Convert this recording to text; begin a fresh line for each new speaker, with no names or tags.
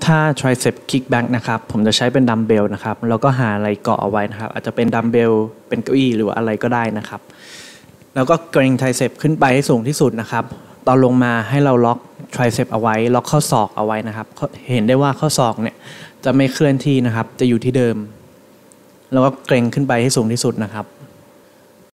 ท่า tricep kickback นะครับผมจะใช้เป็นดัมเบลนะครับแล้วก็หาอะไรเกาะเอาไว้นะครับอาจจะเป็นดัมเบลเป็นเก้าอี้หรือว่าอะไรก็ได้นะครับแล้วก็เกร็ง tricep ขึ้นไปให้สูงที่สุดนะครับตอนลงมาให้เราล็อก tricep เอาไว้ล็อกข้อศอกเอาไว้นะครับเห็นได้ว่าข้อศอกเนี่ยจะไม่เคลื่อนที่นะครับจะอยู่ที่เดิมแล้วก็เกร็งขึ้นไปให้สูงที่สุดนะครับ